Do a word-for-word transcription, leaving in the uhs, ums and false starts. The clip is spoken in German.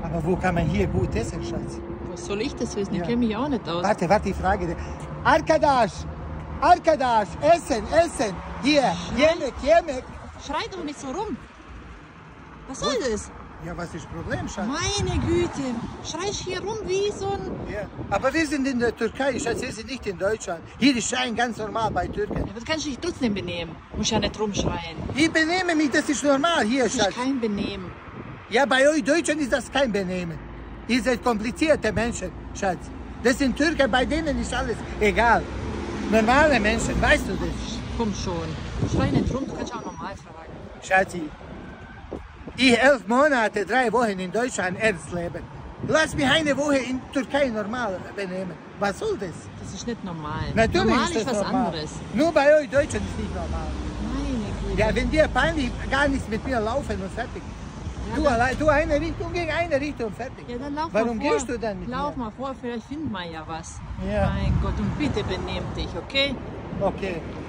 Aber wo kann man hier gut essen, Schatz? Was soll ich das wissen? Ich Ja. kenne mich auch nicht aus. Warte, warte, ich frage dich. Arkadaş, Arkadaş, essen, essen. Hier, Yemek, Yemek. Schrei doch nicht so rum. Was soll das? Ja, was ist das Problem, Schatz? Meine Güte. Schreist hier rum wie so ein... Ja. Aber wir sind in der Türkei, Schatz, wir sind nicht in Deutschland. Hier ist Schein ganz normal bei Türken. Ja, was kannst du dich trotzdem benehmen? Muss ja nicht rumschreien. Ich benehme mich, das ist normal hier, Das ist Schatz. kein Benehmen. Ja, bei euch Deutschen ist das kein Benehmen. Ihr seid komplizierte Menschen, Schatz. Das sind Türken, bei denen ist alles egal. Normale Menschen, weißt du das? Komm schon. Schrei nicht rum, du kannst auch normal fragen. Schatzi, ich elf Monate, drei Wochen in Deutschland ernst leben. Lass mich eine Woche in Türkei normal benehmen. Was soll das? Das ist nicht normal. Natürlich normal ist ist das was normal. anderes. Nur bei euch Deutschen ist nicht normal. Meine Güte. Ja, wenn dir peinlich, gar nichts mit mir laufen und fertig. Ja, Du dann- allein, du eine Richtung gegen eine Richtung, fertig. Ja, dann lauf Warum mal vor. gehst du dann mit Lauf mir? mal vor, vielleicht finden wir ja was. Ja. Mein Gott, und bitte benimm dich, okay? Okay.